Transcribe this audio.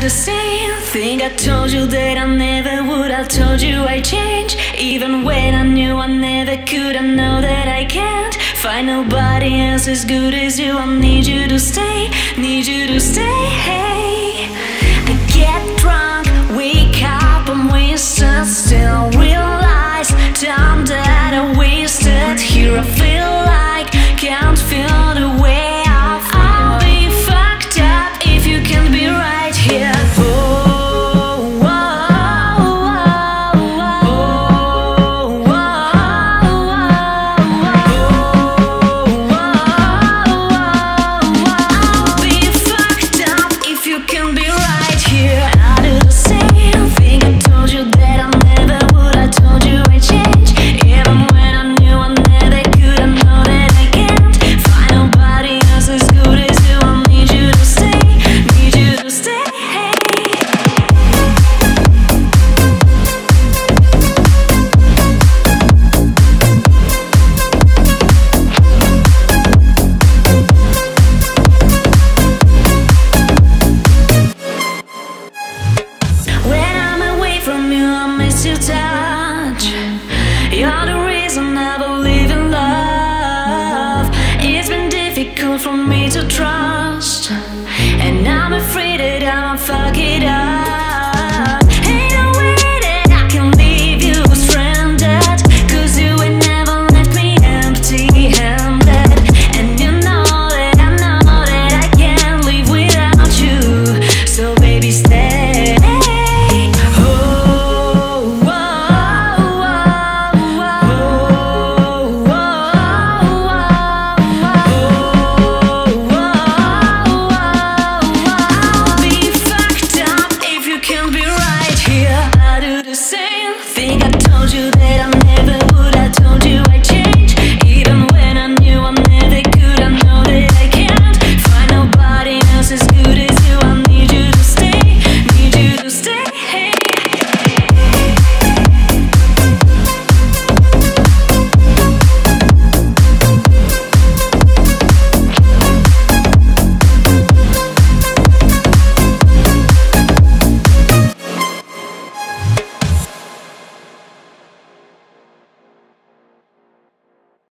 the same thing I told you that I never would. I told you I'd change, even when I knew I never could. I know that I can't find nobody else as good as you. I need you to stay, need you to stay. I get drunk, wake up, I'm wasted, still realize time that I wasted. Here I feel like can't feel the way I'll be fucked up if you can't be right here. You're the reason I believe in love. It's been difficult for me to trust, and I'm afraid that I'ma fuck it up.